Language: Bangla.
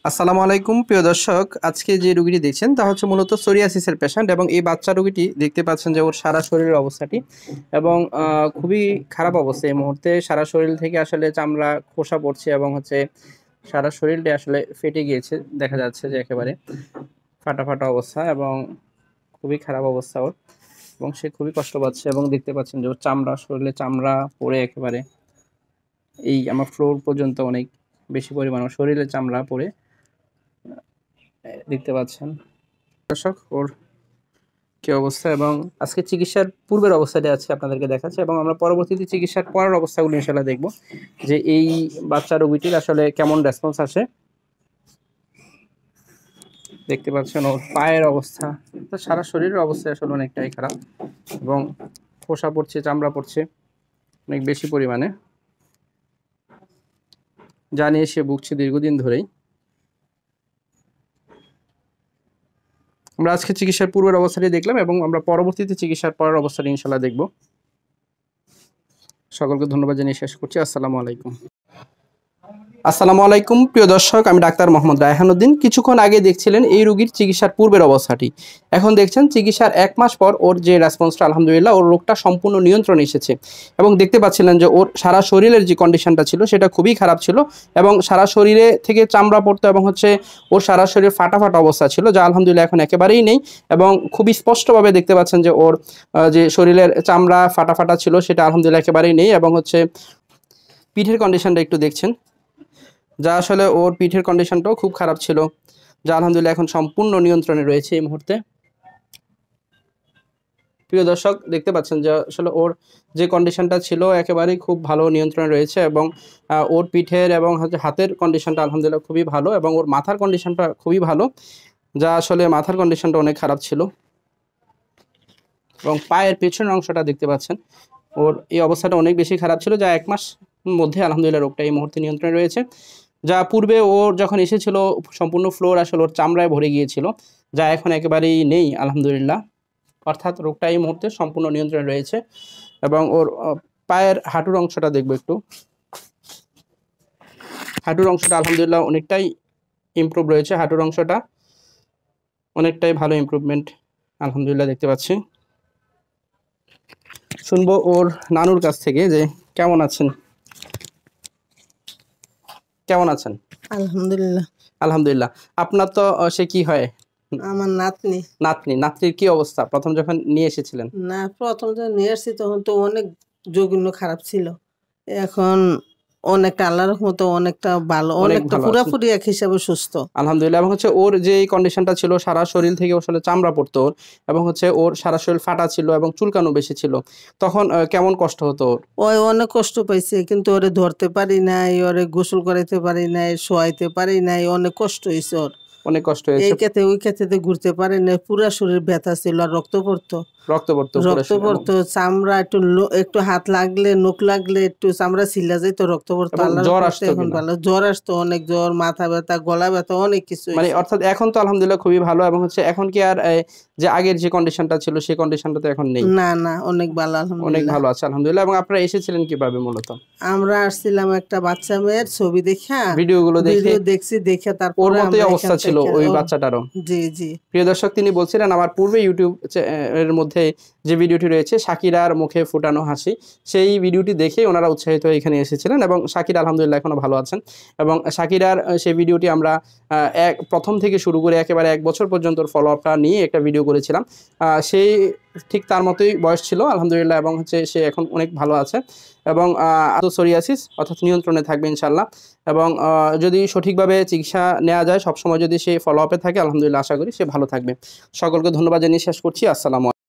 আসসালামু আলাইকুম প্রিয় দর্শক, আজকে যে রোগীটি দেখছেন তা হচ্ছে মূলত সোরিয়াসিসের পেশেন্ট এবং এই বাচ্চা রোগীটি দেখতে পাচ্ছেন যে ওর সারা শরীরের অবস্থাটি এবং খুবই খারাপ অবস্থা। এই মুহূর্তে সারা শরীর থেকে আসলে চামড়া খোসা পড়ছে এবং হচ্ছে সারা শরীরটা আসলে ফেটে গিয়েছে, দেখা যাচ্ছে যে একেবারে ফাটা ফাটা অবস্থা এবং খুবই খারাপ অবস্থা ওর, এবং সে খুবই কষ্ট পাচ্ছে এবং দেখতে পাচ্ছেন যে ওর চামড়া, শরীরে চামড়া পড়ে একেবারে এই আমার ফ্লোর পর্যন্ত অনেক বেশি পরিমাণ শরীরে চামড়া পড়ে দেখতে পাচ্ছেন দর্শক ওর কি অবস্থা। এবং আজকে চিকিৎসার পূর্বের অবস্থাটা আছে আপনাদেরকে দেখাচ্ছে এবং আমরা পরবর্তীতে চিকিৎসার পরের অবস্থাগুলো ইনশাআল্লাহ দেখব যে এই বাচ্চা রোগীটির আসলে কেমন রেসপন্স আসে। দেখতে পাচ্ছেন ওর পায়ের অবস্থা, সারা শরীরের অবস্থা আসলে অনেকটাই খারাপ এবং খোসা পড়ছে, চামড়া পড়ছে অনেক বেশি পরিমাণে, জানিয়ে সে ভুগছে দীর্ঘদিন ধরেই। আমরা আজকে চিকিৎসার পূর্বের অবস্থাটি দেখলাম এবং আমরা পরবর্তীতে চিকিৎসার পরের অবস্থাটি ইনশাআল্লাহ দেখব। সকলকে ধন্যবাদ জানিয়ে শেষ করছি। আসসালামু আলাইকুম। আসসালামু আলাইকুম প্রিয় দর্শক, আমি ডাক্তার মোহাম্মদ রায়হান উদ্দিন। কিছুক্ষণ আগে দেখছিলেন এই রোগীর চিকিৎসার পূর্বের অবস্থাটি, এখন দেখছেন চিকিৎসার 1 মাস পর ওর যে রেসপন্সটা, আলহামদুলিল্লাহ ওর রোগটা সম্পূর্ণ নিয়ন্ত্রণে এসেছে এবং দেখতে পাচ্ছিলেন যে ওর সারা শরীরের যে কন্ডিশনটা ছিল সেটা খুবই খারাপ ছিল এবং সারা শরীরে থেকে চামড়া পড়তো এবং হচ্ছে ওর সারা শরীরে ফাটা ফাটা অবস্থা ছিল, যা আলহামদুলিল্লাহ এখন একেবারেই নেই এবং খুবই স্পষ্টভাবে দেখতে পাচ্ছেন যে ওর যে শরীরের চামড়া ফাটা ফাটা ছিল সেটা আলহামদুলিল্লাহ একেবারেই নেই এবং হচ্ছে পিঠের কন্ডিশনটা একটু দেখছেন, যা আসলে ওর পিঠের কন্ডিশনটাও খুব খারাপ ছিল, যা আলহামদুলিল্লাহ এখন সম্পূর্ণ নিয়ন্ত্রণে রয়েছে এই মুহূর্তে। প্রিয় দর্শক, দেখতে পাচ্ছেন যে আসলে ওর যে কন্ডিশনটা ছিল একেবারেই খুব ভালো নিয়ন্ত্রণে রয়েছে এবং ওর পিঠের এবং হাতের কন্ডিশনটা আলহামদুলিল্লাহ খুবই ভালো এবং ওর মাথার কন্ডিশনটা খুবই ভালো, যা আসলে মাথার কন্ডিশনটা অনেক খারাপ ছিল। এবং পায়ের পেছনের অংশটা দেখতে পাচ্ছেন ওর এই অবস্থাটা অনেক বেশি খারাপ ছিল, যা 1 মাস মধ্যে আলহামদুলিল্লাহ রোগটা এই মুহূর্তে নিয়ন্ত্রণে রয়েছে। যা পূর্বে ওর যখন এসেছিল সম্পূর্ণ ফ্লোর আসলে ওর চামড়ায় ভরে গিয়েছিল, যা এখন একেবারেই নেই আলহামদুলিল্লাহ, অর্থাৎ রোগটা এই মুহূর্তে সম্পূর্ণ নিয়ন্ত্রণে রয়েছে। এবং ওর পায়ের হাঁটুর অংশটা দেখবো একটু, হাঁটুর অংশটা আলহামদুলিল্লাহ অনেকটাই ইমপ্রুভ রয়েছে, হাঁটুর অংশটা অনেকটাই ভালো ইমপ্রুভমেন্ট আলহামদুলিল্লাহ দেখতে পাচ্ছি। শুনবো ওর নানুর কাছ থেকে যে কেমন আছেন, কেমন আছেন? আলহামদুলিল্লাহ। আলহামদুলিল্লাহ। আপনার তো সে কি হয়? আমার নাতনি। নাতনির কি অবস্থা প্রথম যখন নিয়ে এসেছিলেন? না, প্রথম যখন নিয়ে আসছি তখন তো অনেক জঘন্য খারাপ ছিল, এখন অনেকটা আল্লাহর রহমতে অনেকটা ভালো, অনেকটা পুরাপুরি এক হিসাবে সুস্থ আলহামদুলিল্লাহ। এবং হচ্ছে ওর যে কন্ডিশনটা ছিল সারা শরীর থেকে আসলে চামড়া পড়তো ওর এবং হচ্ছে ওর সারা শরীর ফাটা ছিল এবং চুলকানো বেশি ছিল, তখন কেমন কষ্ট হতো ওর? ওই অনেক কষ্ট পাইছে, কিন্তু ওরে ধরতে পারি নাই, ওরে গোসল করাইতে পারি নাই, শোয়াইতে পারি নাই, অনেক কষ্ট হয়েছে ওর, অনেক কষ্ট হয়েছে। এই ক্ষেত্রে ওই ক্ষেত্রে ঘুরতে পারে না, পুরা শরীর ব্যথা ছিল আর রক্ত পড়তো, চামড়া একটু হাত লাগলে, নখ লাগলে একটু চামড়া ছিলা যায় তো রক্ত পড়তো। জ্বর আসতো, এখন ভালো, জ্বর আসতো অনেক, জ্বর, মাথা ব্যথা, গলা ব্যথা, অনেক কিছু, মানে অর্থাৎ এখন তো আলহামদুলিল্লাহ খুবই ভালো। এবং হচ্ছে এখন কি আর যে আগের যে কন্ডিশনটা ছিল সেই কন্ডিশনটা তো এখন নেই? না না, অনেক ভালো আলহামদুলিল্লাহ, অনেক ভালো আছে আলহামদুলিল্লাহ। এবং আপনারা এসেছিলেন কিভাবে? মূলত আমরা আসছিলাম একটা বাচ্চা মেয়ের ছবি দেখা, ভিডিওগুলো দেখে তারপর ওর মতোই অবস্থা ছিল ওই বাচ্চাটারও। জি জি। প্রিয় দর্শক, তিনি বলছিলেন আমার পূর্বে ইউটিউব এর মধ্যে যে ভিডিওটি রয়েছে শাকিরার মুখে ফুটানো হাসি, সেই ভিডিওটি দেখে ওনারা উৎসাহিত হয়ে এখানে এসেছিলেন এবং শাকিরা আলহামদুলিল্লাহ এখনো ভালো আছেন। এবং শাকিরার সেই ভিডিওটি আমরা প্রথম থেকে শুরু করে একেবারে 1 বছর পর্যন্ত ফলো আপটা নিয়ে একটা ভিডিও করেছিলাম, সেই ঠিক তার মতোই বয়স ছিল আলহামদুলিল্লাহ। এবং হচ্ছে সে এখন অনেক ভালো আছে এবং সোরিয়াসিস অর্থাৎ নিয়ন্ত্রণে থাকবে ইনশাল্লাহ। এবং যদি সঠিকভাবে চিকিৎসা নেওয়া যায়, সবসময় যদি সে ফলো আপে থাকে, আলহামদুলিল্লাহ আশা করি সে ভালো থাকবে। সকলকে ধন্যবাদ জানিয়ে শেষ করছি। আসসালামু আলাইকুম।